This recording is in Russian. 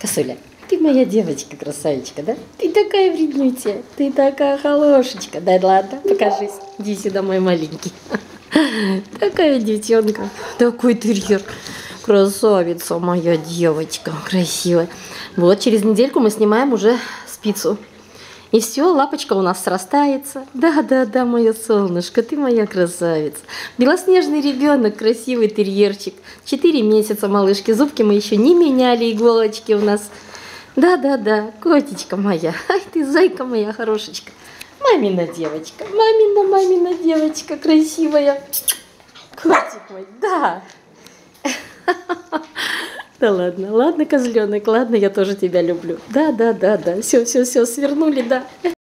Косуля, ты моя девочка, красавичка, да? Ты такая вреднючая, ты такая хорошечка. Дай, ладно, покажись. Иди сюда, мой маленький. Такая девчонка, такой терьер. Красавица моя девочка, красивая. Вот, через недельку мы снимаем уже спицу. И все, лапочка у нас срастается. Да, мое солнышко, ты моя красавица. Белоснежный ребенок, красивый терьерчик. 4 месяца, малышки. Зубки мы еще не меняли, иголочки у нас. Да, котечка моя. Ай, ты зайка моя хорошечка. Мамина девочка, мамина девочка красивая. Котик мой, да. Да ладно, козленок, ладно, я тоже тебя люблю. Да, все, свернули, да.